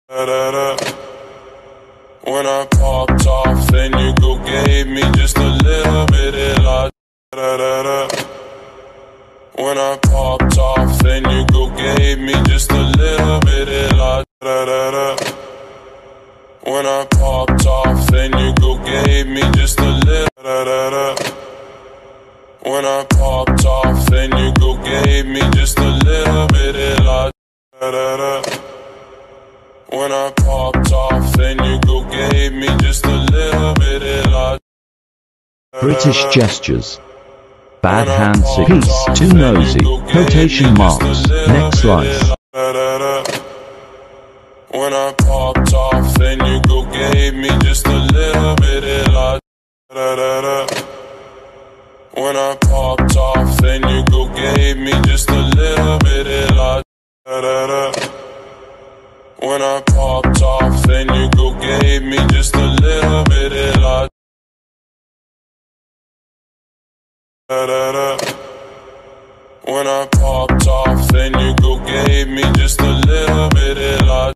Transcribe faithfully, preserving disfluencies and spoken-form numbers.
Da, da, da. When I popped off, then you go gave me just a little bit of la. Da, da, da. When I popped off, then you go gave me just a little bit of la. Da, da, da. When I popped off, then you go gave me just a little. Da, da, da. When I popped off, then you go gave me just a little bit of la. Da, da, da. When I popped off, then you go gave me just a little bit of la. British gestures. Bad hand sick. Peace, too nosy. Quotation marks. Next slice. When I popped off, then you go gave me just a little bit of la. When I popped off, then you go gave me just a little bit of la. When I popped off, then you go gave me just a little bit of la. When I popped off, then you go gave me just a little bit of la.